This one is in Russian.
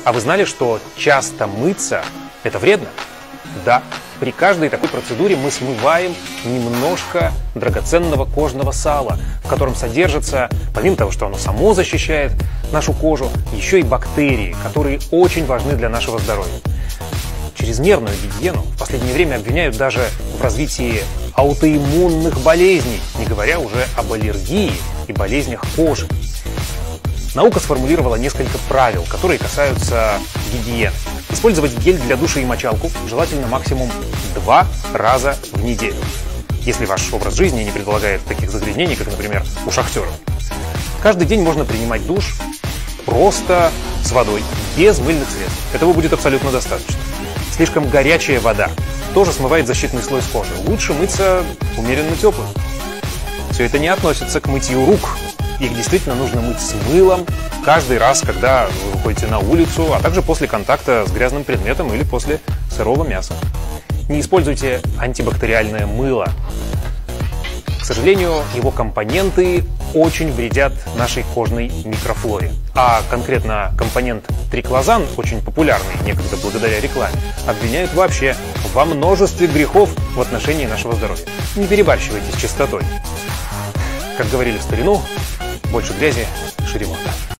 А вы знали, что часто мыться – это вредно? Да, при каждой такой процедуре мы смываем немножко драгоценного кожного сала, в котором содержится, помимо того, что оно само защищает нашу кожу, еще и бактерии, которые очень важны для нашего здоровья. Чрезмерную гигиену в последнее время обвиняют даже в развитии аутоиммунных болезней, не говоря уже об аллергии и болезнях кожи. Наука сформулировала несколько правил, которые касаются гигиены. Использовать гель для душа и мочалку желательно максимум 2 раза в неделю, если ваш образ жизни не предполагает таких загрязнений, как, например, у шахтеров. Каждый день можно принимать душ просто с водой, без мыльных средств. Этого будет абсолютно достаточно. Слишком горячая вода тоже смывает защитный слой с кожи. Лучше мыться умеренно теплым. Все это не относится к мытью рук. Их действительно нужно мыть с мылом каждый раз, когда вы выходите на улицу, а также после контакта с грязным предметом или после сырого мяса. Не используйте антибактериальное мыло. К сожалению, его компоненты очень вредят нашей кожной микрофлоре. А конкретно компонент триклозан, очень популярный некогда благодаря рекламе, обвиняют вообще во множестве грехов в отношении нашего здоровья. Не перебарщивайте с чистотой. Как говорили в старину, больше грязи, шире морда.